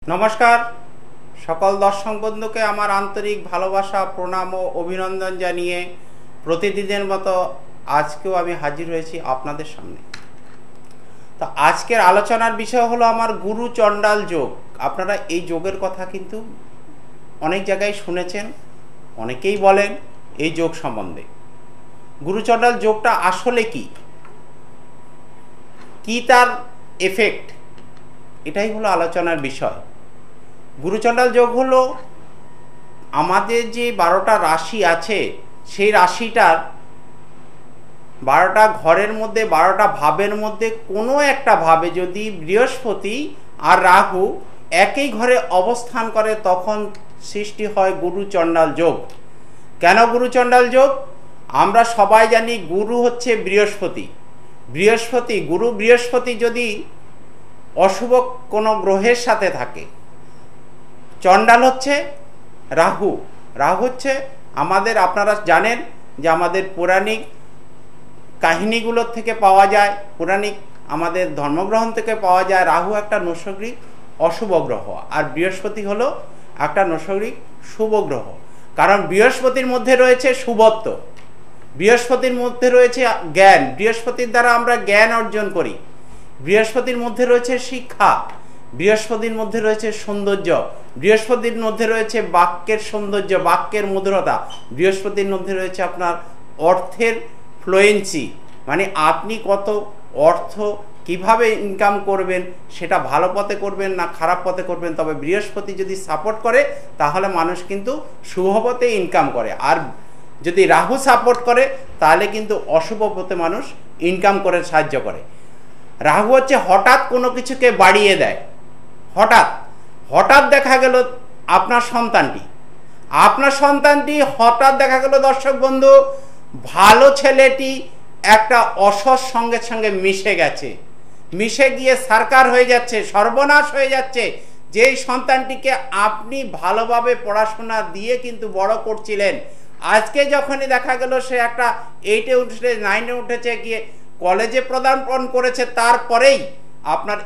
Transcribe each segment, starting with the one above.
নমস্কার সকল দর্শক বন্ধুকে আমার আন্তরিক ভালোবাসা প্রণাম ও অভিনন্দন জানিয়ে প্রতিদিনের মতো আজকেও আমি হাজির হয়েছি আপনাদের সামনে। তো আজকের আলোচনার বিষয় হলো আমার গুরু চণ্ডাল যোগ। আপনারা এই যোগের কথা কিন্তু অনেক জায়গায় শুনেছেন, অনেকেই বলেন এই যোগ সম্বন্ধে। গুরু চণ্ডাল যোগটা আসলে কি তার এফেক্ট, এটাই হলো আলোচনার বিষয়। গুরু চণ্ডাল যোগ হলো আমাদের যে 12টা রাশি আছে, সেই রাশিটার 12টা ঘরের মধ্যে 12টা ভাবের মধ্যে কোনো একটা ভাবে যদি বৃহস্পতি আর রাহু একই ঘরে অবস্থান করে তখন সৃষ্টি হয় গুরু চণ্ডাল যোগ। কেন গুরু চণ্ডাল যোগ? আমরা সবাই জানি গুরু হচ্ছে বৃহস্পতি। বৃহস্পতি যদি অশুভ কোনো গ্রহের সাথে থাকে, চণ্ডাল হচ্ছে রাহু হচ্ছে আমাদের, আপনারা জানেন যে আমাদের পৌরাণিক কাহিনীগুলোর থেকে পাওয়া যায়, পৌরাণিক আমাদের ধর্মগ্রহণ থেকে পাওয়া যায় রাহু একটা নৈসর্গিক অশুভ গ্রহ, আর বৃহস্পতি হলো একটা নৈসর্গিক শুভ গ্রহ। কারণ বৃহস্পতির মধ্যে রয়েছে শুভত্ব, বৃহস্পতির মধ্যে রয়েছে জ্ঞান, বৃহস্পতির দ্বারা আমরা জ্ঞান অর্জন করি, বৃহস্পতির মধ্যে রয়েছে শিক্ষা, বৃহস্পতির মধ্যে রয়েছে সৌন্দর্য, বৃহস্পতির মধ্যে রয়েছে বাক্যের সৌন্দর্য, বাক্যের মধুরতা, বৃহস্পতির মধ্যে রয়েছে আপনার অর্থের ফ্লুয়েন্সি, মানে আপনি কত অর্থ কিভাবে ইনকাম করবেন, সেটা ভালো পথে করবেন না খারাপ পথে করবেন। তবে বৃহস্পতি যদি সাপোর্ট করে তাহলে মানুষ কিন্তু শুভ পথে ইনকাম করে, আর যদি রাহু সাপোর্ট করে তাহলে কিন্তু অশুভ পথে মানুষ ইনকাম করে সাহায্য করে। রাহু হচ্ছে হঠাৎ কোনো কিছুকে বাড়িয়ে দেয়। হঠাৎ দেখা গেল আপনার সন্তানটি হঠাৎ দেখা গেল দর্শক বন্ধু, ভালো ছেলেটি একটা অসৎ সঙ্গে সঙ্গে মিশে গিয়ে সারকার হয়ে যাচ্ছে, সর্বনাশ হয়ে যাচ্ছে। যেই সন্তানটিকে আপনি ভালোভাবে পড়াশোনা দিয়ে কিন্তু বড় করছিলেন, আজকে যখনই দেখা গেল সে একটা 8-এ উঠেছে, 9-এ উঠেছে, গিয়ে কলেজে পদার্পণ করেছে, তারপরেই আপনার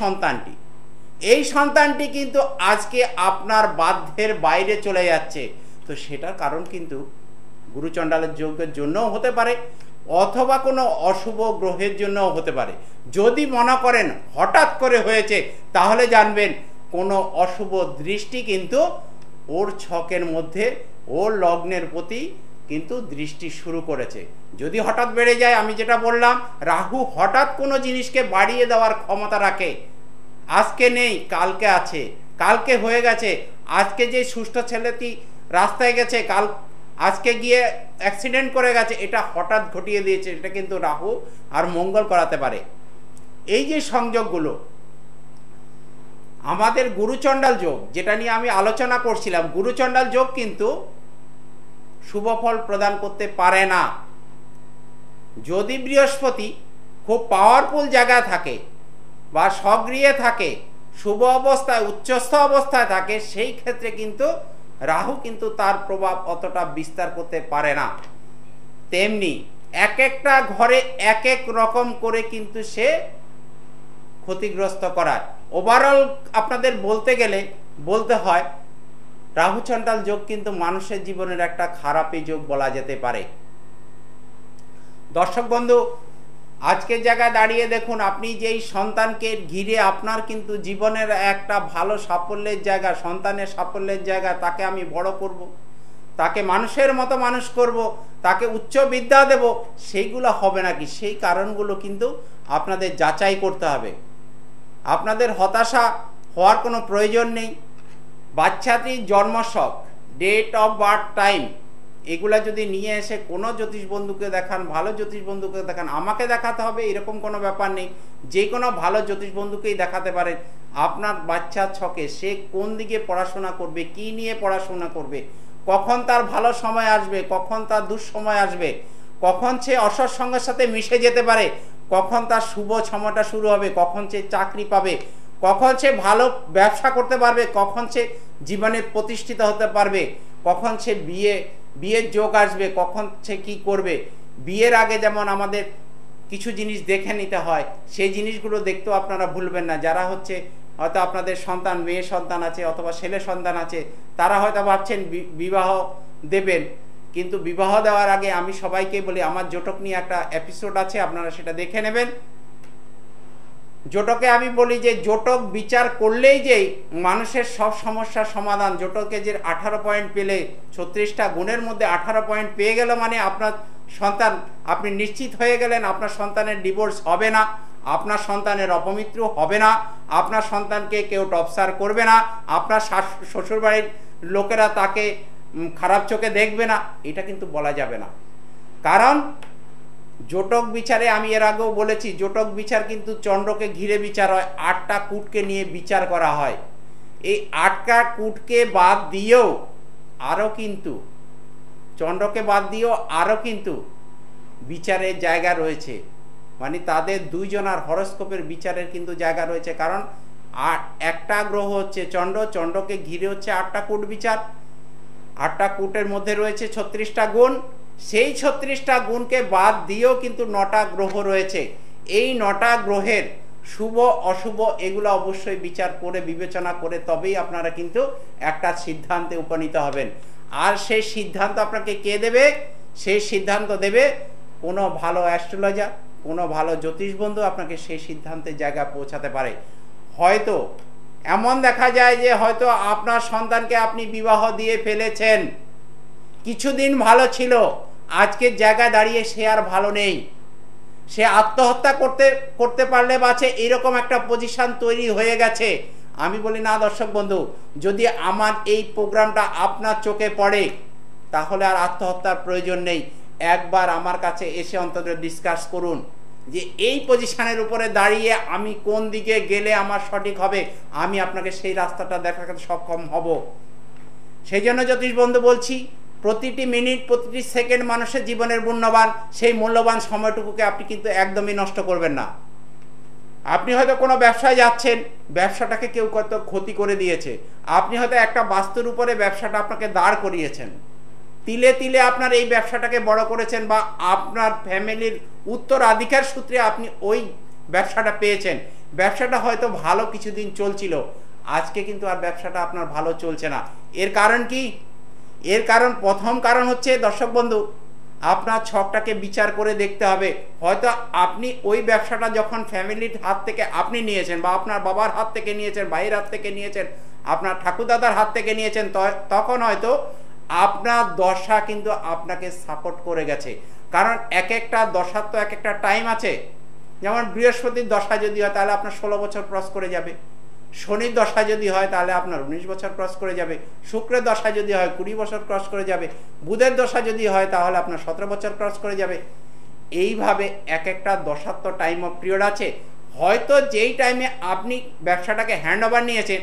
এই সন্তানটি কিন্তু আজকে আপনার বাধ্যের বাইরে চলে যাচ্ছে। তো সেটার কারণ কিন্তু গুরু চণ্ডালের যোগের জন্যও হতে পারে, অথবা কোনো অশুভ গ্রহের জন্যও হতে পারে। যদি মনে করেন হঠাৎ করে হয়েছে, তাহলে জানবেন কোনো অশুভ দৃষ্টি কিন্তু ওর ছকের মধ্যে, ওর লগ্নের প্রতি কিন্তু দৃষ্টি শুরু করেছে। যদি হঠাৎ বেড়ে যায়, আমি যেটা বললাম, রাহু হঠাৎ কোনো জিনিসকে বাড়িয়ে দেওয়ার ক্ষমতা রাখে। আজকে নেই, কালকে আছে, কালকে হয়ে গেছে। আজকে যে সুস্থ ছেলেটি রাস্তায় গেছে, আজকে গিয়ে অ্যাক্সিডেন্ট করে গেছে, এটা হঠাৎ ঘটিয়ে দিয়েছে। এটা কিন্তু রাহু আর মঙ্গল করাতে পারে। এই যে সংযোগগুলো, আমাদের গুরু চণ্ডাল যোগ যেটা নিয়ে আমি আলোচনা করছিলাম, গুরু চণ্ডাল যোগ কিন্তু শুভ ফল প্রদান করতে পারে না। যদি বৃহস্পতি খুব পাওয়ারফুল জায়গায় থাকে বা স্বগৃহে থাকে, শুভ অবস্থায় উচ্চস্থ অবস্থায় থাকে, সেই ক্ষেত্রে কিন্তু রাহু কিন্তু তার প্রভাব অতটা বিস্তার করতে পারে না। তেমনি এক একটা ঘরে এক এক রকম করে কিন্তু সে ক্ষতিগ্রস্ত করায়। ওভারঅল আপনাদের বলতে হয় রাহু চণ্ডাল যোগ কিন্তু মানুষের জীবনের একটা খারাপই যোগ বলা যেতে পারে। দর্শক বন্ধু, আজকের জায়গায় দাঁড়িয়ে দেখুন, আপনি যেই সন্তানকে ঘিরে আপনার কিন্তু জীবনের একটা ভালো সাফল্যের জায়গা, সন্তানের সাফল্যের জায়গা, তাকে আমি বড় করব, তাকে মানুষের মতো মানুষ করব, তাকে উচ্চ বিদ্যা দেব, সেইগুলো হবে নাকি, সেই কারণগুলো কিন্তু আপনাদের যাচাই করতে হবে। আপনাদের হতাশা হওয়ার কোনো প্রয়োজন নেই। বাচ্চাটির জন্মছক, ডেট অফ বার্থ, টাইম, এগুলা যদি নিয়ে এসে কোনো জ্যোতিষ বন্ধুকে দেখান, ভালো জ্যোতিষ বন্ধুকে দেখান, আমাকে দেখাতে হবে এরকম কোনো ব্যাপার নেই। যে কোনো ভালো জ্যোতিষ বন্ধুকেই দেখাতে পারেন। আপনার বাচ্চার ছকে সে কোন দিকে পড়াশোনা করবে, কি নিয়ে পড়াশোনা করবে, কখন তার ভালো সময় আসবে, কখন তার দুঃসময় আসবে, কখন সে অসৎ সঙ্গের সাথে মিশে যেতে পারে, কখন তার শুভ সময়টা শুরু হবে, কখন সে চাকরি পাবে, কখন সে ভালো ব্যবসা করতে পারবে, কখন সে জীবনে প্রতিষ্ঠিত হতে পারবে, কখন সে বিয়ের যোগ আসবে, কখন সে কি করবে। বিয়ের আগে যেমন আমাদের কিছু জিনিস দেখে নিতে হয়, সেই জিনিসগুলো দেখতেও আপনারা ভুলবেন না। যারা হচ্ছে হয়তো আপনাদের সন্তান, মেয়ে সন্তান আছে অথবা ছেলে সন্তান আছে, তারা হয়তো ভাবছেন বিবাহ দেবেন, কিন্তু বিবাহ দেওয়ার আগে আমি সবাইকে বলি, আমার জোটক নিয়ে একটা এপিসোড আছে, আপনারা সেটা দেখে নেবেন। জোটকে আমি বলি যে জোটক বিচার করলেই যে মানুষের সব সমস্যার সমাধান। জোটকে যে 18 পয়েন্ট পেলে, 36টা গুণের মধ্যে 18 পয়েন্ট পেয়ে গেল মানে আপনার সন্তান, আপনি নিশ্চিত হয়ে গেলেন আপনার সন্তানের ডিভোর্স হবে না, আপনার সন্তানের অপমৃত্যু হবে না, আপনার সন্তানকে কেউ টর্চার করবে না, আপনার শ্বশুরবাড়ির লোকেরা তাকে খারাপ চোখে দেখবে না, এটা কিন্তু বলা যাবে না। কারণ জোটক বিচারে আমি এর আগেও বলেছি, জোটক বিচার কিন্তু চন্দ্রকে ঘিরে বিচার হয়, 8টা কূটকে নিয়ে বিচার করা হয়। এই 8টা কূটকে বাদ দিয়েও আরও কিন্তু, চন্দ্রকে বাদ দিয়েও আরও কিন্তু বিচারের জায়গা রয়েছে, মানে তাদের দুইজনার হরস্কোপের বিচারের কিন্তু জায়গা রয়েছে। কারণ একটা গ্রহ হচ্ছে চন্দ্র, চন্দ্রকে ঘিরে হচ্ছে 8টা কূট বিচার, 8টা কূটের মধ্যে রয়েছে 36টা গুণ, সেই 36টা গুণকে বাদ দিয়েও কিন্তু 9টা গ্রহ রয়েছে। এই 9টা গ্রহের শুভ অশুভ এগুলো অবশ্যই বিচার করে বিবেচনা করে তবেই আপনারা কিন্তু একটা সিদ্ধান্তে উপনীত হবেন। আর সেই সিদ্ধান্ত আপনাকে কে দেবে? সেই সিদ্ধান্ত দেবে কোনো ভালো অ্যাস্ট্রোলজার, কোনো ভালো জ্যোতিষ বন্ধু আপনাকে সেই সিদ্ধান্তের জায়গায় পৌঁছাতে পারে। হয়তো এমন দেখা যায় যে হয়তো আপনার সন্তানকে আপনি বিবাহ দিয়ে ফেলেছেন, কিছুদিন ভালো ছিল, আজকের জায়গায় দাঁড়িয়ে সে আর ভালো নেই, সে আত্মহত্যা করতে পারলে বাঁচে, এরকম একটা পজিশন তৈরি হয়ে গেছে। আমি বলি না দর্শক বন্ধু, যদি আমার এই প্রোগ্রামটা আপনার চোখে পড়ে তাহলে আর আত্মহত্যার প্রয়োজন নেই। একবার আমার কাছে এসে অন্তত ডিসকাস করুন যে এই পজিশনের উপরে দাঁড়িয়ে আমি কোন দিকে গেলে আমার সঠিক হবে, আমি আপনাকে সেই রাস্তাটা দেখাতে সক্ষম হব। সেই জন্য জ্যোতিষ বন্ধু বলছি, প্রতিটি মিনিট, প্রতিটি সেকেন্ড মানুষের জীবনের মূল্যবান, সেই মূল্যবান সময়টুকুকে আপনি কিন্তু একদমই নষ্ট করবেন না। আপনি হয়তো কোনো ব্যবসায় যাচ্ছেন, ব্যবসাটাকে কেউ কত ক্ষতি করে দিয়েছে, আপনি হয়তো একটা বাস্তুর উপরে ব্যবসাটা আপনাকে দাঁড় করিয়েছেন, তিলে তিলে আপনার এই ব্যবসাটাকে বড় করেছেন, বা আপনার ফ্যামিলির উত্তরাধিকার সূত্রে আপনি ওই ব্যবসাটা পেয়েছেন। ব্যবসাটা হয়তো ভালো কিছুদিন চলছিল, আজকে কিন্তু আর ব্যবসাটা আপনার ভালো চলছে না। এর কারণ কি? এর কারণ, প্রথম কারণ হচ্ছে দর্শক বন্ধু, আপনার ছকটাকে বিচার করে দেখতে হবে। হয়তো আপনি ওই ব্যবসাটা যখন ফ্যামিলির হাত থেকে আপনি নিয়েছেন, বা আপনার বাবার হাত থেকে নিয়েছেন, ভাইয়ের হাত থেকে নিয়েছেন, আপনার ঠাকুরদাদার হাত থেকে নিয়েছেন, তখন হয়তো আপনার দশা কিন্তু আপনাকে সাপোর্ট করে গেছে। কারণ এক একটা দশার তো এক একটা টাইম আছে। যেমন বৃহস্পতির দশা যদি হয় তাহলে আপনার 16 বছর ক্রস করে যাবে, শনির দশা যদি হয় তাহলে আপনার 19 বছর ক্রস করে যাবে, শুক্রের দশা যদি হয় 20 বছর ক্রস করে যাবে, বুধের দশা যদি হয় তাহলে আপনার 17 বছর ক্রস করে যাবে। এইভাবে এক একটা দশার তো টাইম অফ পিরিয়ড আছে। হয়তো যেই টাইমে আপনি ব্যবসাটাকে হ্যান্ড ওভার নিয়েছেন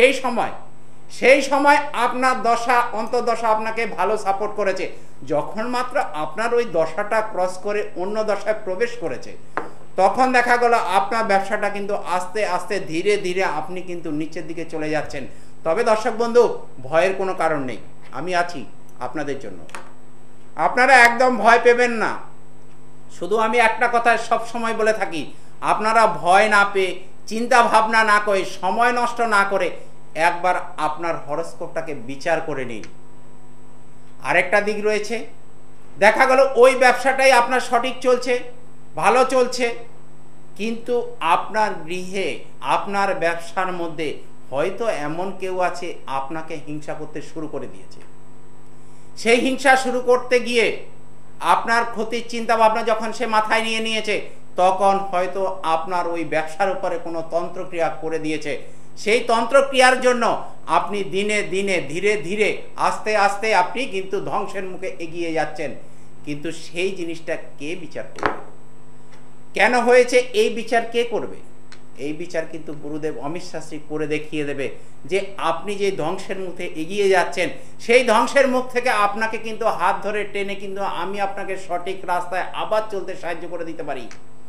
সেই সময় আপনার দশা, অন্তর্দশা আপনাকে ভালো সাপোর্ট করেছে। যখন মাত্র আপনার ওই দশাটা ক্রস করে অন্য দশায় প্রবেশ করেছে, তখন দেখা গেল আপনার ব্যবসাটা কিন্তু আস্তে আস্তে ধীরে ধীরে আপনি কিন্তু নিচের দিকে চলে যাচ্ছেন। তবে দর্শক বন্ধু, ভয়ের কোনো কারণ নেই, আমি আছি আপনাদের জন্য, আপনারা একদম ভয় পেবেন না। শুধু আমি একটা কথা সব সময় বলে থাকি, আপনারা ভয় না পেয়ে, চিন্তা ভাবনা না করে, সময় নষ্ট না করে একবার আপনার হরস্কোপটাকে বিচার করে নিন। আরেকটা দিক রয়েছে, দেখা গেল ওই ব্যবসাটাই আপনার সঠিক চলছে, ভালো চলছে, কিন্তু আপনার গৃহে, আপনার ব্যবসার মধ্যে হয়তো এমন কেউ আছে আপনাকে হিংসা করতে শুরু করে দিয়েছে। সেই হিংসা শুরু করতে গিয়ে আপনার ক্ষতির চিন্তা ভাবনা যখন সে মাথায় নিয়ে নিয়েছে, তখন হয়তো আপনার ওই ব্যবসার উপরে কোনো তন্ত্রক্রিয়া করে দিয়েছে। সেই তন্ত্রক্রিয়ার জন্য আপনি দিনে দিনে ধীরে ধীরে আস্তে আস্তে আপনি কিন্তু ধ্বংসের মুখে এগিয়ে যাচ্ছেন। কিন্তু সেই জিনিসটা কে বিচার করবে? কেন হয়েছে এই বিচার কে করবে? এই বিচার কিন্তু গুরুদেব অমিত শাস্ত্রী করে দেখিয়ে দেবে যে আপনি যে ধ্বংসের মুখে এগিয়ে যাচ্ছেন, সেই ধ্বংসের মুখ থেকে আপনাকে কিন্তু হাত ধরে টেনে কিন্তু আমি আপনাকে সঠিক রাস্তায় আবার চলতে সাহায্য করে দিতে পারি।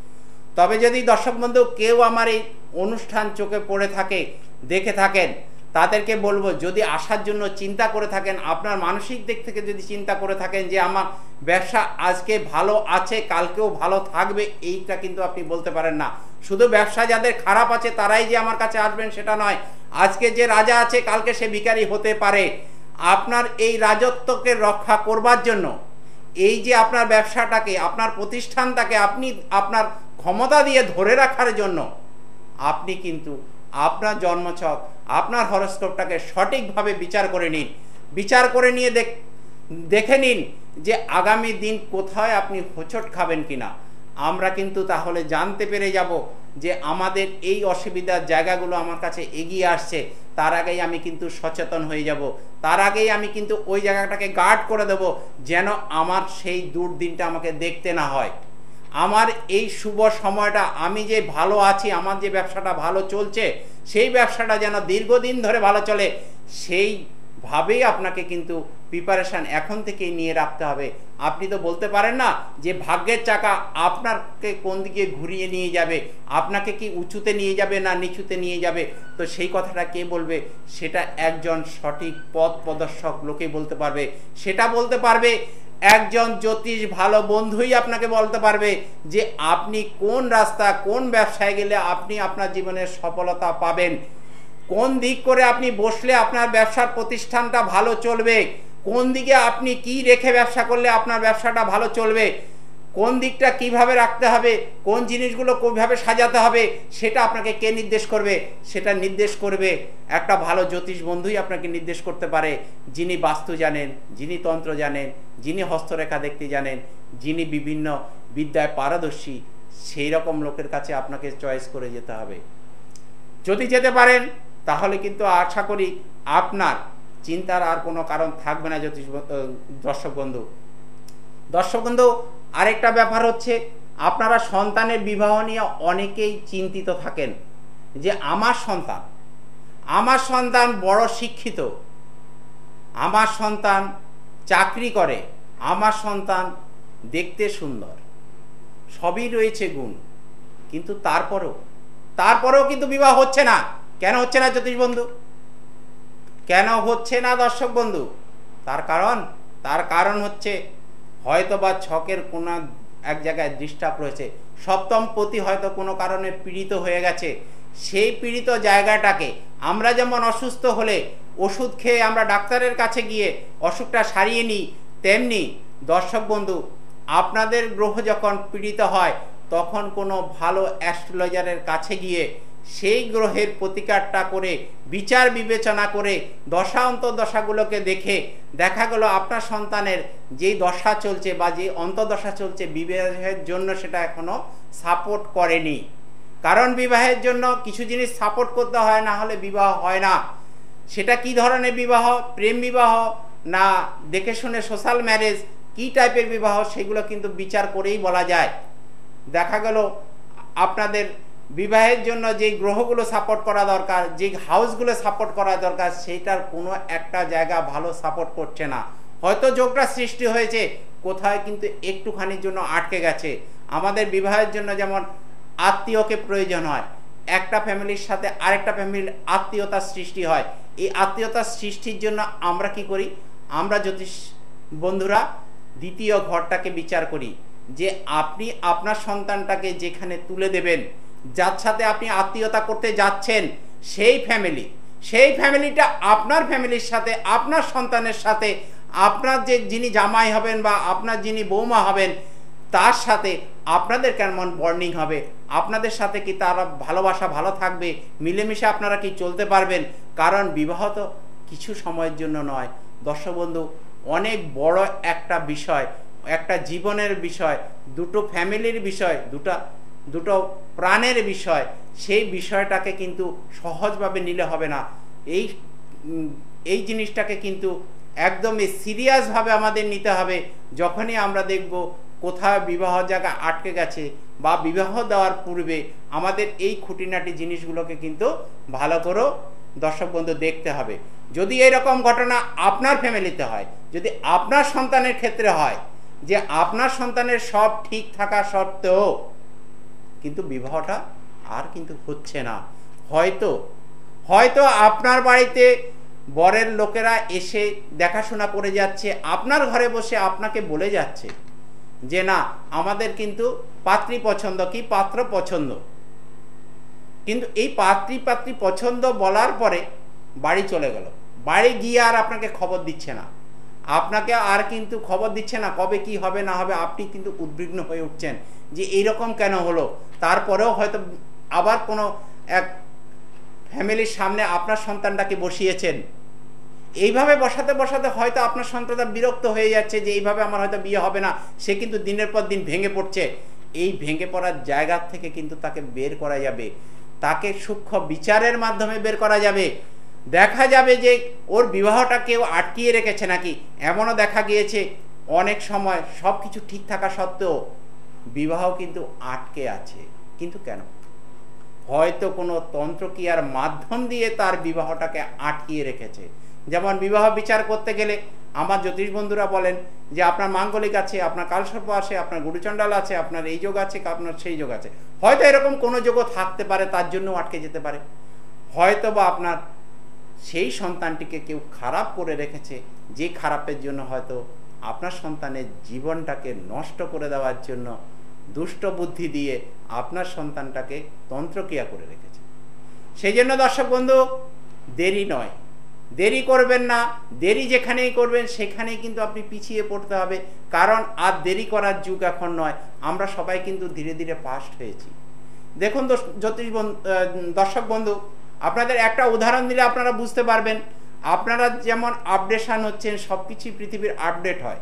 তবে যদি দর্শক বন্ধু কেউ আমার এই অনুষ্ঠান চোখে পড়ে থাকে, দেখে থাকেন, তাদেরকে বলবো, যদি আসার জন্য চিন্তা করে থাকেন, আপনার মানসিক দিক থেকে যদি চিন্তা করে থাকেন যে আমার ব্যবসা আজকে ভালো আছে, কালকেও ভালো থাকবে, এইটা কিন্তু আপনি বলতে পারেন না। শুধু ব্যবসা যাদের খারাপ আছে তারাই যে আমার কাছে আসবেন সেটা নয়। আজকে যে রাজা আছে কালকে সে ভিখারি হতে পারে। আপনার এই রাজত্বকে রক্ষা করবার জন্য, এই যে আপনার ব্যবসাটাকে, আপনার প্রতিষ্ঠানটাকে আপনি আপনার ক্ষমতা দিয়ে ধরে রাখার জন্য আপনি কিন্তু আপনার জন্মছক, আপনার হরস্কোপটাকে সঠিকভাবে বিচার করে নিন। বিচার করে নিয়ে দেখে নিন যে আগামী দিন কোথায় আপনি হোঁচট খাবেন কিনা। আমরা কিন্তু তাহলে জানতে পেরে যাব যে আমাদের এই অসুবিধার জায়গাগুলো আমার কাছে এগিয়ে আসছে, তার আগেই আমি কিন্তু সচেতন হয়ে যাব, তার আগেই আমি কিন্তু ওই জায়গাটাকে গার্ড করে দেব, যেন আমার সেই দুর্দিনটা আমাকে দেখতে না হয়। আমার এই শুভ সময়টা, আমি যে ভালো আছি, আমার যে ব্যবসাটা ভালো চলছে, সেই ব্যবসাটা যেন দীর্ঘদিন ধরে ভালো চলে, সেইভাবেই আপনাকে কিন্তু প্রিপারেশান এখন থেকেই নিয়ে রাখতে হবে। আপনি তো বলতে পারেন না যে ভাগ্যের চাকা আপনাকে কোন দিকে ঘুরিয়ে নিয়ে যাবে, আপনাকে কি উঁচুতে নিয়ে যাবে না নিচুতে নিয়ে যাবে, তো সেই কথাটা কে বলবে? সেটা একজন সঠিক পথ প্রদর্শক লোকেই বলতে পারবে। সেটা বলতে পারবে একজন জ্যোতিষ ভালো বন্ধুই আপনাকে বলতে পারবে যে আপনি কোন রাস্তা, কোন ব্যবসায় গেলে আপনি আপনার জীবনের সফলতা পাবেন, কোন দিক করে আপনি বসলে আপনার ব্যবসার প্রতিষ্ঠানটা ভালো চলবে, কোন দিকে আপনি কি রেখে ব্যবসা করলে আপনার ব্যবসাটা ভালো চলবে, কোন দিকটা কিভাবে রাখতে হবে, কোন জিনিসগুলো কিভাবে সাজাতে হবে, সেটা আপনাকে কে নির্দেশ করবে? সেটা নির্দেশ করবে একটা ভালো জ্যোতিষ বন্ধুই আপনাকে নির্দেশ করতে পারে, যিনি বাস্তু জানেন, যিনি তন্ত্র জানেন, যিনি হস্তরেখা দেখতে জানেন, যিনি বিভিন্ন বিদ্যায় পারদর্শী। সেই রকম লোকের কাছে আপনাকে চয়েস করে যেতে হবে। যদি যেতে পারেন তাহলে কিন্তু আশা করি আপনার চিন্তার আর কোনো কারণ থাকবে না। দর্শক বন্ধু, আরেকটা ব্যাপার হচ্ছে, আপনারা সন্তানের বিবাহ নিয়ে অনেকেই চিন্তিত থাকেন যে আমার সন্তান বড় শিক্ষিত, আমার সন্তান চাকরি করে, আমার সন্তান দেখতে সুন্দর, সবই রয়েছে গুণ, কিন্তু তারপরেও কিন্তু বিবাহ হচ্ছে না। কেন হচ্ছে না জ্যোতিষ বন্ধু? কেন হচ্ছে না দর্শক বন্ধু? তার কারণ হচ্ছে হয়তো বা ছকের কোনো এক জায়গায় ডিস্টার্ব রয়েছে, সপ্তম পতি হয়তো কোনো কারণে পীড়িত হয়ে গেছে। সেই পীড়িত জায়গাটাকে আমরা যেমন অসুস্থ হলে ওষুধ খেয়ে আমরা ডাক্তারের কাছে গিয়ে অসুখটা সারিয়ে নিই, তেমনি দর্শক বন্ধু আপনাদের গ্রহ যখন পীড়িত হয় তখন কোনো ভালো অ্যাস্ট্রোলজারের কাছে গিয়ে সেই গ্রহের প্রতিকারটা করে বিচার বিবেচনা করে দশা অন্তর্দশাগুলোকে দেখে দেখা গেল আপনার সন্তানের যেই দশা চলছে বা যে অন্তর্দশা চলছে বিবাহের জন্য সেটা এখনো সাপোর্ট করেনি। কারণ বিবাহের জন্য কিছু জিনিস সাপোর্ট করতে হয়, না হলে বিবাহ হয় না। সেটা কি ধরনের বিবাহ, প্রেম বিবাহ না দেখে শুনে সোশ্যাল ম্যারেজ, কি টাইপের বিবাহ, সেগুলো কিন্তু বিচার করেই বলা যায়। দেখা গেল আপনাদের বিবাহের জন্য যে গ্রহগুলো সাপোর্ট করা দরকার, যে হাউসগুলো সাপোর্ট করা দরকার, সেইটার কোনো একটা জায়গা ভালো সাপোর্ট করছে না। হয়তো যোগটা সৃষ্টি হয়েছে, কোথায় কিন্তু একটুখানির জন্য আটকে গেছে। আমাদের বিবাহের জন্য যেমন আত্মীয়কে প্রয়োজন হয়, একটা ফ্যামিলির সাথে আরেকটা ফ্যামিলির আত্মীয়তার সৃষ্টি হয়। এই আত্মীয়তার সৃষ্টির জন্য আমরা কি করি? আমরা জ্যোতিষ বন্ধুরা দ্বিতীয় ঘরটাকে বিচার করি যে আপনি আপনার সন্তানটাকে যেখানে তুলে দেবেন, যার সাথে আপনি আত্মীয়তা করতে যাচ্ছেন, সেই ফ্যামিলিটা আপনার ফ্যামিলির সাথে, আপনার সন্তানের সাথে, আপনার যে যিনি জামাই হবেন বা আপনার যিনি বৌমা হবেন তার সাথে আপনাদের কেমন বন্ডিং হবে, আপনাদের সাথে কি তার ভালোবাসা ভালো থাকবে, মিলেমিশে আপনারা কি চলতে পারবেন। কারণ বিবাহ তো কিছু সময়ের জন্য নয় দর্শক বন্ধু, অনেক বড় একটা বিষয়, একটা জীবনের বিষয়, দুটো ফ্যামিলির বিষয়, দুটো প্রাণের বিষয়। সেই বিষয়টাকে কিন্তু সহজভাবে নিলে হবে না। এই জিনিসটাকে কিন্তু একদমই সিরিয়াসভাবে আমাদের নিতে হবে। যখনই আমরা দেখব কোথাও বিবাহ জায়গা আটকে গেছে বা বিবাহ দেওয়ার পূর্বে আমাদের এই খুঁটিনাটি জিনিসগুলোকে কিন্তু ভালো করে দর্শক বন্ধু দেখতে হবে। যদি এরকম ঘটনা আপনার ফ্যামিলিতে হয়, যদি আপনার সন্তানের ক্ষেত্রে হয় যে আপনার সন্তানের সব ঠিক থাকা সত্ত্বেও কিন্তু বিবাহটা আর কিন্তু হচ্ছে না, হয়তো আপনার বাড়িতে বরের লোকেরা এসে দেখাশোনা করে যাচ্ছে, আপনার ঘরে বসে আপনাকে বলে যাচ্ছে যে না আমাদের কিন্তু পাত্রী পছন্দ কি পাত্র পছন্দ, কিন্তু এই পাত্রী পছন্দ বলার পরে বাড়ি চলে গেল, বাড়ি গিয়ে আর আপনাকে খবর দিচ্ছে না, আপনাকে আর কিন্তু খবর দিচ্ছে না কবে কি হবে না হবে। আপনি কিন্তু উদ্বিগ্ন হয়ে উঠছেন যে এইরকম কেন হলো। তারপরেও হয়তো আবার কোনো এক ফ্যামিলির সামনে আপনার সন্তানটাকে বসিয়েছেন, এইভাবে বসাতে বসাতে হয়তো আপনার সন্তানটা বিরক্ত হয়ে যাচ্ছে যে এইভাবে আমার হয়তো বিয়ে হবে না, সে কিন্তু দিনের পর দিন ভেঙে পড়ছে। এই ভেঙে পড়ার জায়গা থেকে কিন্তু তাকে বের করা যাবে, তাকে সূক্ষ্ম বিচারের মাধ্যমে বের করা যাবে। দেখা যাবে যে ওর বিবাহটা কেউ আটকিয়ে রেখেছে নাকি। এমনও দেখা গিয়েছে অনেক সময় সব কিছু ঠিক থাকা সত্ত্বেও বিবাহ কিন্তু আটকে আছে। কিন্তু কেন? হয়তো কোনো তন্ত্রক্রিয়ার মাধ্যম দিয়ে তার বিবাহটাকে আটকিয়ে রেখেছে। যেমন বিবাহ বিচার করতে গেলে আমার জ্যোতিষ বন্ধুরা বলেন যে আপনার মাঙ্গলিক আছে, আপনার কালসর্প আছে, আপনার গুরুচণ্ডাল আছে, আপনার এই যোগ আছে, আপনার সেই যোগ আছে। হয়তো এরকম কোনো যোগও থাকতে পারে, তার জন্য আটকে যেতে পারে। হয়তো বা আপনার সেই সন্তানটিকে কেউ খারাপ করে রেখেছে, যে খারাপের জন্য হয়তো আপনার সন্তানের জীবনটাকে নষ্ট করে দেওয়ার জন্য দুষ্ট বুদ্ধি দিয়ে আপনার সন্তানটাকে তন্ত্রক্রিয়া করে রেখেছে। সেই জন্য দর্শক বন্ধু, দেরি নয়, দেরি করবেন না। দেরি যেখানেই করবেন সেখানেই কিন্তু আপনি পিছিয়ে পড়তে হবে, কারণ আর দেরি করার যুগ এখন নয়। আমরা সবাই কিন্তু ধীরে ধীরে পাস্ট হয়েছি। দেখুন জ্যোতিষ দর্শক বন্ধু, আপনাদের একটা উদাহরণ দিলে আপনারা বুঝতে পারবেন। আপনারা যেমন আপডেশন হচ্ছেন, সব কিছুই পৃথিবীর আপডেট হয়।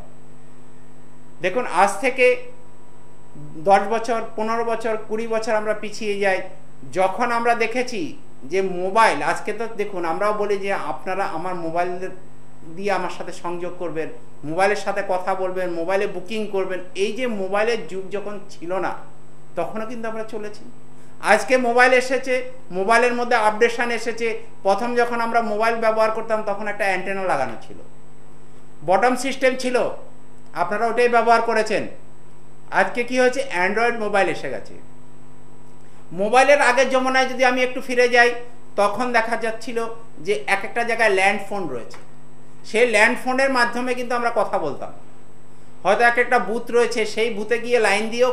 দেখুন আজ থেকে 10 বছর, 15 বছর, 20 বছর আমরা পিছিয়ে যাই, যখন আমরা দেখেছি যে মোবাইল, আজকে তো দেখুন আমরাও বলি যে আপনারা আমার মোবাইল দিয়ে আমার সাথে সংযোগ করবেন, মোবাইলের সাথে কথা বলবেন, মোবাইলে বুকিং করবেন। এই যে মোবাইলের যুগ যখন ছিল না তখনও কিন্তু আমরা চলেছি। আজকে মোবাইল এসেছে, মোবাইলের মধ্যে আপডেশন এসেছে। প্রথম যখন আমরা মোবাইল ব্যবহার করতাম তখন একটা অ্যান্টেনা লাগানো ছিল, বটম সিস্টেম ছিল, আপনারা ওটাই ব্যবহার করেছেন। আজকে কি হয়েছে, অ্যান্ড্রয়েড মোবাইল এসে গেছে। মোবাইলের আগের জমানায় যদি আমি একটু ফিরে যাই, তখন দেখা যাচ্ছিল যে এক একটা জায়গায় ল্যান্ড ফোন রয়েছে, সেই ল্যান্ড ফোনের মাধ্যমে কিন্তু আমরা কথা বলতাম। হয়তো এক একটা বুথ রয়েছে, সেই বুথে গিয়ে লাইন দিয়েও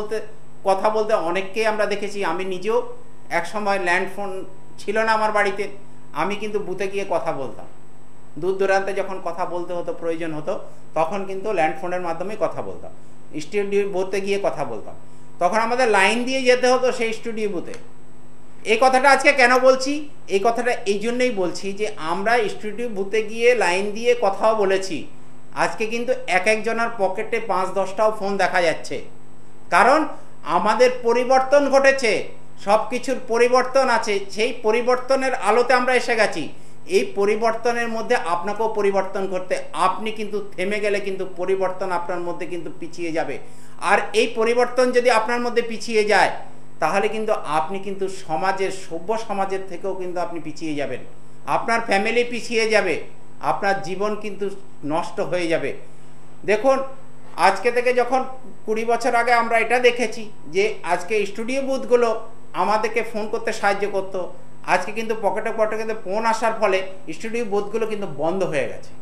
কথা বলতে অনেককেই আমরা দেখেছি। আমি নিজেও এক সময় ল্যান্ড ফোন ছিল না আমার বাড়িতে, আমি কিন্তু বুথে গিয়ে কথা বলতাম। দূর দূরান্তে যখন কথা বলতে হতো, প্রয়োজন হতো, তখন কিন্তু ল্যান্ড ফোনের মাধ্যমেই কথা বলতাম। স্টুডিও বুথে গিয়ে কথা বলতাম, তখন আমাদের লাইন দিয়ে যেতে হতো সেই স্টুডিও বুথে। এই কথাটা আজকে কেন বলছি? এই কথাটা এই জন্যই বলছি যে আমরা স্টুডিও বুথে গিয়ে লাইন দিয়ে কথাও বলেছি। আজকে কিন্তু এক একজনের পকেটে 5-10টাও ফোন দেখা যাচ্ছে, কারণ আমাদের পরিবর্তন ঘটেছে, সব কিছুর পরিবর্তন আছে। সেই পরিবর্তনের আলোতে আমরা এসে গেছি। এই পরিবর্তনের মধ্যে আপনাকেও পরিবর্তন করতে, আপনি কিন্তু থেমে গেলে কিন্তু পরিবর্তন আপনার মধ্যে কিন্তু পিছিয়ে যাবে। আর এই পরিবর্তন যদি আপনার মধ্যে পিছিয়ে যায়, তাহলে কিন্তু আপনি কিন্তু সমাজের, সভ্য সমাজের থেকেও কিন্তু আপনি পিছিয়ে যাবেন, আপনার ফ্যামিলি পিছিয়ে যাবে, আপনার জীবন কিন্তু নষ্ট হয়ে যাবে। দেখুন আজকে থেকে যখন 20 বছর আগে আমরা এটা দেখেছি যে আজকে স্টুডিও বুথগুলো আমাদেরকে ফোন করতে সাহায্য করতো, আজকে কিন্তু পকেটে ফোন আসার ফলে স্টুডিও বুথগুলো কিন্তু বন্ধ হয়ে গেছে।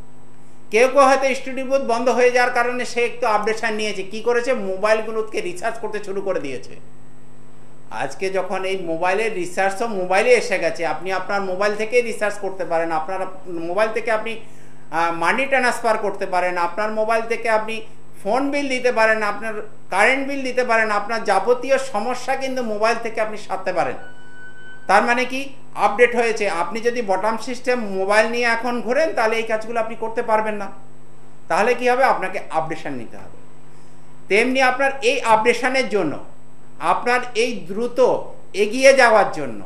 কেউ কেউ হয়তো স্টুডিও বুথ বন্ধ হয়ে যাওয়ার কারণে সে একটু আপডেশন নিয়েছে, কি করেছে, মোবাইলগুলোকে রিচার্জ করতে শুরু করে দিয়েছে। আজকে যখন এই মোবাইলের রিচার্জও মোবাইলে এসে গেছে, আপনি আপনার মোবাইল থেকেই রিচার্জ করতে পারেন, আপনার মোবাইল থেকে আপনি মানি ট্রান্সফার করতে পারেন, আপনার মোবাইল থেকে আপনি ফোন বিল দিতে পারেন, আপনার কারেন্ট বিল দিতে পারেন, আপনার যাবতীয় সমস্যা কিন্তু মোবাইল থেকে আপনি সারতে পারেন। তার মানে কি, আপডেট হয়েছে। আপনি যদি বটম সিস্টেম মোবাইল নিয়ে এখন ঘোরেন, তাহলে এই কাজগুলো আপনি করতে পারবেন না। তাহলে কি হবে, আপনাকে আপডেশন নিতে হবে। তেমনি আপনার এই আপডেশনের জন্য, আপনার এই দ্রুত এগিয়ে যাওয়ার জন্য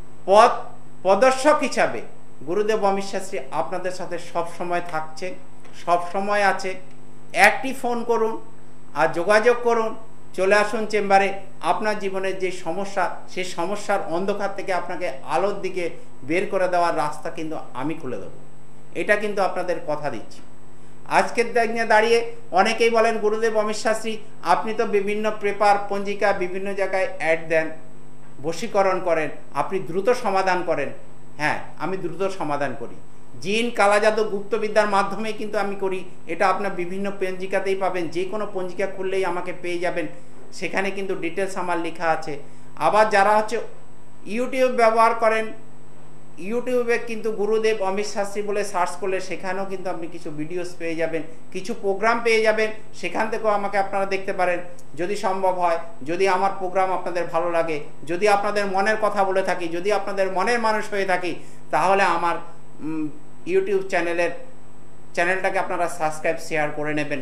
পদর্শক হিসাবে গুরুদেব অমিত শাস্ত্রী আপনাদের সাথে সব সময় থাকছে, সব সময় আছে। একটি ফোন করুন আর যোগাযোগ করুন, চলে আসুন চেম্বারে। আপনার জীবনের যে সমস্যা, সেই সমস্যার অন্ধকার থেকে আপনাকে আলোর দিকে বের করে দেওয়ার রাস্তা কিন্তু আমি খুলে দেবো, এটা কিন্তু আপনাদের কথা দিচ্ছি। আজকের দিনে দাঁড়িয়ে অনেকেই বলেন, গুরুদেব অমিত শাস্ত্রী আপনি তো বিভিন্ন পেপার পঞ্জিকা বিভিন্ন জায়গায় অ্যাড দেন, বশীকরণ করেন, আপনি দ্রুত সমাধান করেন। হ্যাঁ, আমি দ্রুত সমাধান করি। জিন, কালাজাদু, গুপ্তবিদ্যার মাধ্যমে কিন্তু আমি করি। এটা আপনার বিভিন্ন পঞ্জিকাতেই পাবেন, যে কোনো পঞ্জিকা খুললেই আমাকে পেয়ে যাবেন, সেখানে কিন্তু ডিটেলস আমার লেখা আছে। আবার যারা হচ্ছে ইউটিউব ব্যবহার করেন, ইউটিউবে কিন্তু গুরুদেব অমিত শাস্ত্রী বলে সার্চ করলে সেখানেও কিন্তু আপনি কিছু ভিডিওস পেয়ে যাবেন, কিছু প্রোগ্রাম পেয়ে যাবেন, সেখান থেকেও আমাকে আপনারা দেখতে পারেন যদি সম্ভব হয়। যদি আমার প্রোগ্রাম আপনাদের ভালো লাগে, যদি আপনাদের মনের কথা বলে থাকি, যদি আপনাদের মনের মানুষ হয়ে থাকি, তাহলে আমার ইউটিউব চ্যানেলটাকে আপনারা সাবস্ক্রাইব, শেয়ার করে নেবেন।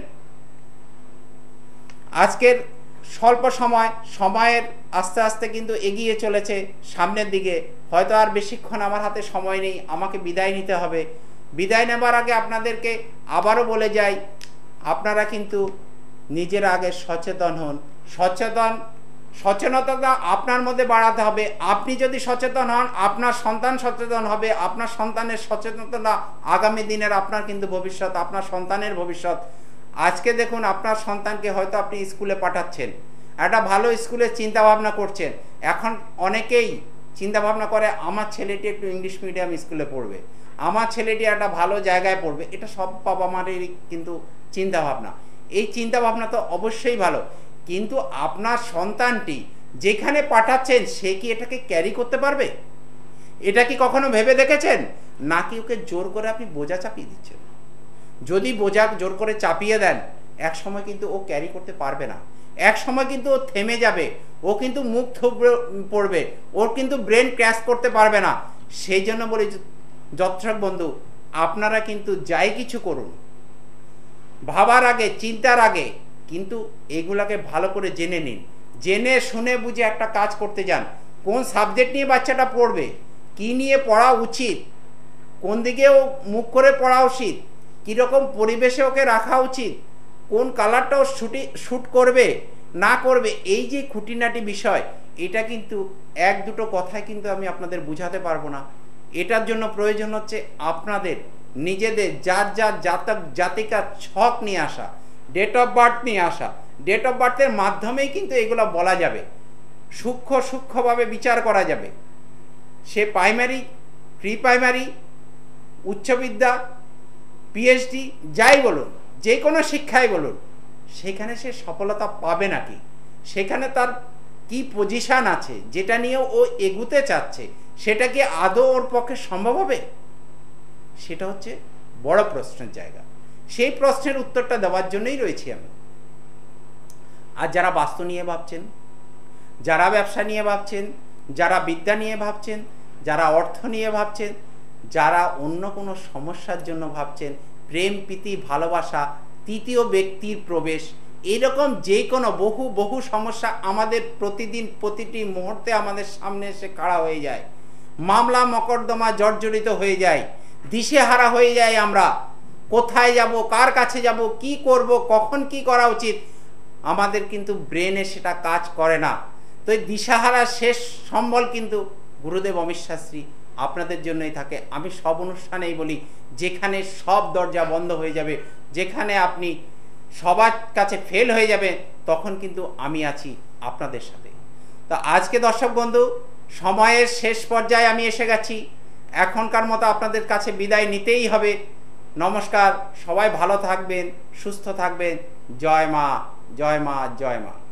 আজকের স্বল্প সময়ের আস্তে আস্তে কিন্তু এগিয়ে চলেছে সামনের দিকে। হয়তো আর বেশিক্ষণ আমার হাতে সময় নেই, আমাকে বিদায় নিতে হবে। বিদায় নেবার আগে আপনাদেরকে আবারও বলে যাই, আপনারা কিন্তু নিজের আগে সচেতন হন। সচেতনতা আপনার মধ্যে বাড়াতে হবে। আপনি যদি সচেতন হন, আপনার সন্তান সচেতন হবে। আপনার সন্তানের সচেতনতা আগামী দিনের আপনার কিন্তু ভবিষ্যৎ, আপনার সন্তানের ভবিষ্যৎ। আজকে দেখুন, আপনার সন্তানকে হয়তো আপনি স্কুলে পাঠাচ্ছেন, একটা ভালো স্কুলে চিন্তা ভাবনা করছেন। এখন অনেকেই চিন্তা ভাবনা করে আমার ছেলেটি একটু ইংলিশ মিডিয়াম স্কুলে পড়বে, আমার ছেলেটি একটা ভালো জায়গায় পড়বে। এটা সব বাবা মায়েরই কিন্তু চিন্তা ভাবনা। এই চিন্তা ভাবনা তো অবশ্যই ভালো, কিন্তু আপনার সন্তানটি যেখানে পাঠাচ্ছেন সে কি এটাকে ক্যারি করতে পারবে? এটা কি কখনো ভেবে দেখেছেন? নাকি ওকে জোর করে আপনি বোঝা চাপিয়ে দিচ্ছেন? যদি বোঝা জোর করে চাপিয়ে দেন, এক সময় কিন্তু ও ক্যারি করতে পারবে না, এক সময় কিন্তু ও থেমে যাবে, ও কিন্তু মুখ থুবড়ে পড়বে, ওর কিন্তু ব্রেন ক্র্যাশ করতে পারবে না। সেই জন্য বলি দর্শক বন্ধু, আপনারা কিন্তু যাই কিছু করুন, ভাবার আগে, চিন্তার আগে কিন্তু এগুলাকে ভালো করে জেনে নিন। জেনে শুনে বুঝে একটা কাজ করতে যান। কোন সাবজেক্ট নিয়ে বাচ্চাটা পড়বে, কি নিয়ে পড়া উচিত, কোন দিকে ও মুখ করে পড়া উচিত, কীরকম পরিবেশে ওকে রাখা উচিত, কোন কালারটাও শ্যুট করবে না করবে, এই যে খুঁটিনাটি বিষয়, এটা কিন্তু এক দুটো কথায় কিন্তু আমি আপনাদের বুঝাতে পারবো না। এটার জন্য প্রয়োজন হচ্ছে আপনাদের নিজেদের যার জাতিকার ছক নিয়ে আসা, ডেট অফ বার্থ নিয়ে আসা। ডেট অফ বার্থের মাধ্যমেই কিন্তু এগুলো বলা যাবে, সূক্ষ্মভাবে বিচার করা যাবে। সে প্রাইমারি, প্রি প্রাইমারি, উচ্চ বিদ্যা, পিএইচডি যাই বলুন, যে কোনো শিক্ষায় বলুন, সেখানে সে সফলতা পাবে নাকি, সেখানে তার কি পজিশান আছে, যেটা নিয়ে ও এগুতে চাচ্ছে, সেটা কি আদৌ ওর পক্ষে সম্ভব হবে? সেটা হচ্ছে বড় প্রশ্নের জায়গা। সেই প্রশ্নের উত্তরটা দেওয়ার জন্যই রয়েছি আমি। আর যারা বাস্তু নিয়ে ভাবছেন, যারা ব্যবসা নিয়ে ভাবছেন, যারা বিদ্যা নিয়ে ভাবছেন, যারা অর্থ নিয়ে ভাবছেন, যারা অন্য কোনো সমস্যার জন্য ভাবছেন, প্রেম, প্রীতি, ভালোবাসা, তৃতীয় ব্যক্তির প্রবেশ, এইরকম যে কোনো বহু সমস্যা আমাদের প্রতিদিন প্রতিটি মুহূর্তে আমাদের সামনে এসে খাড়া হয়ে যায়। মামলা মকদ্দমা জর্জরিত হয়ে যায়, দিশেহারা হয়ে যায়। আমরা কোথায় যাব, কার কাছে যাব, কি করব, কখন কি করা উচিত, আমাদের কিন্তু ব্রেনে সেটা কাজ করে না। তো এই দিশাহারা শেষ সম্বল কিন্তু গুরুদেব অমিত শাস্ত্রী আপনাদের জন্যই থাকে। আমি সব অনুষ্ঠানেই বলি, যেখানে সব দরজা বন্ধ হয়ে যাবে, যেখানে আপনি সবার কাছে ফেল হয়ে যাবে, তখন কিন্তু আমি আছি আপনাদের সাথে। তো আজকে দর্শক বন্ধু, সময়ের শেষ পর্যায়ে আমি এসে গেছি। এখনকার মতো আপনাদের কাছে বিদায় নিতেই হবে। নমস্কার, সবাই ভালো থাকবেন, সুস্থ থাকবেন। জয় মা, জয় মা, জয় মা।